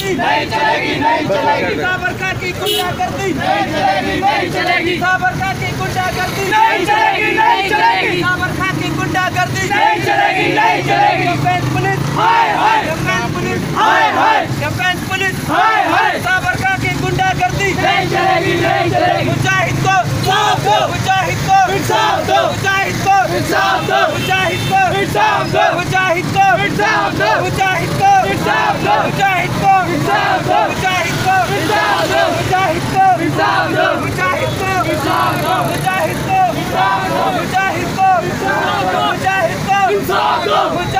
गुंडागर्दी नहीं चलेगी, नहीं चलेगी। साबरका की गुंडागर्दी नहीं चलेगी, नहीं चलेगी। साबरका की गुंडागर्दी नहीं चलेगी, नहीं चलेगी। साबरका की गुंडागर्दी नहीं चलेगी, नहीं चलेगी। कैंपेन पुलिस हाय हाय, कैंपेन पुलिस हाय हाय, कैंपेन पुलिस हाय हाय। साबरका की गुंडागर्दी नहीं चलेगी, नहीं चलेगी। मुजाहिद को इंसाफ दो, मुजाहिद को इंसाफ दो, मुजाहिद को इंसाफ दो, मुजाहिद को इंसाफ दो, मुजाहिद को इंसाफ दो, मुजाहिद को इंसाफ दो, मुजाहिद को इंसाफ दो, मुजाहिद को इंसाफ दो, मुजाहिद को इंसाफ दो, मुजाहिद को इंसाफ दो, मुजाहिद को इंसाफ दो, मुजाहिद को इंसाफ दो, मुजाहिद को इंसाफ दो।